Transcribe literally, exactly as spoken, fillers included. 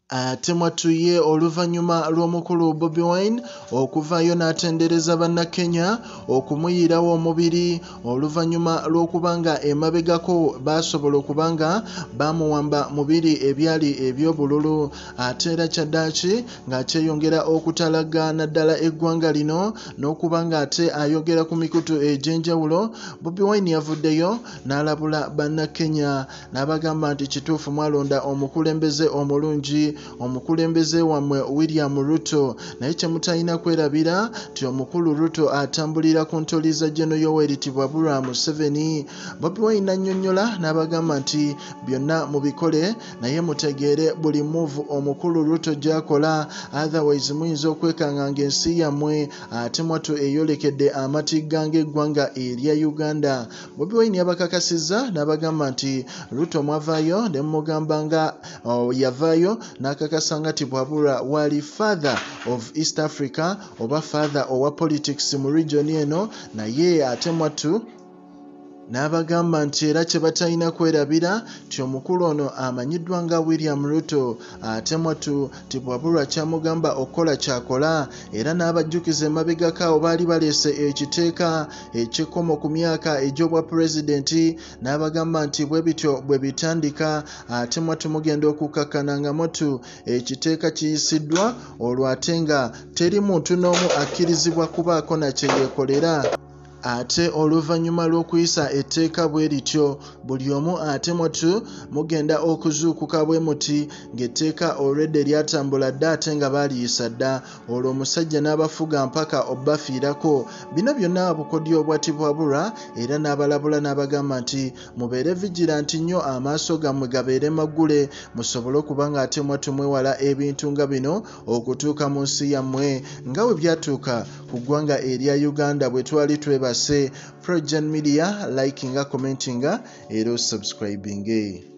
ate mwatuye oluvannyuma lw'omukulu Bobi Wine okuvaayo n'atendereza bannakenya okumuyirawo omubiri oluvannyuma lw'okubanga emabegako basobola okubanga bamuwamba mubiri ebyali eby'obululu ate era kyaddaaki ng'akyeyongera okutalaga naddala eggwanga lino n'okubanga ate ayogera ku mikutu egy'enjawulo. Bobi Wine yavuddeyo n'alabula bannakenya n'abagamba nti kituufu mwalonda omukulembeze omulungi, omukulembeze wammwe William Ruto, naye kye mutalina kwerabira nti omukulu Ruto atambulira ku ntoli za Jeno Yoweri Tibwabura Museveni. Bobi Wine annyonnyola n'abagamba nti byonna mubikole naye mutegeere buli move omukulu Ruto gy'akola, otherwise muyinza okwekanga ng'ensi yammwe ate mwatu eyolekedde amatigga ng'eggwanga erya Uganda. Bobi Wine yabakakasizza n'abagamba nti Ruto mwavaayo ne mugamba nga oh, yavaayo n'akakasa nga Tibwabura wali father of East Africa oba father owa politics mu region eno, naye ate mwatu n'abagamba nti era kye batalina kwerabira nti omukulu ono amanyiddwa nga William Ruto, ate mwatu Tibwabura kyamugamba okukola kyakola, era n'abajjukiza emabegako awo baali baleese ekiteeka ekikomo ku myaka egy'obwa pulezidenti, n'abagamba nti bwe bityo bwe bitandika, ate mwatu mugenda okukakkana nga mwatu ekiteeka kiyisiddwa olwo ate nga teri muntu n'omu akkirizibwa kubaako na kye yeekolera. Ate oluvannyuma lw'okuyisa etteeka bwe lityo buli omu ate mwatu mugenda okuzuukuka bwe muti ng'etteeka already lyatambula dda ate nga baaliyisa dda, olwo omusajja n'abafuga mpaka obbafiirako. Bino byonna bukodyo obwa Tibwabura, era n'abalabula n'abagamba nti mubeere vigilant nnyo, amaaso gammwe gabeere maggule musobole okuba nga ate mwatu mwewala ebintu nga bino okutuuka mu nsi yammwe nga bwe byatuuka ku ggwanga erya Uganda bwe twali twebase. PROJOURN Media, likinga, commentinga era subscribinge.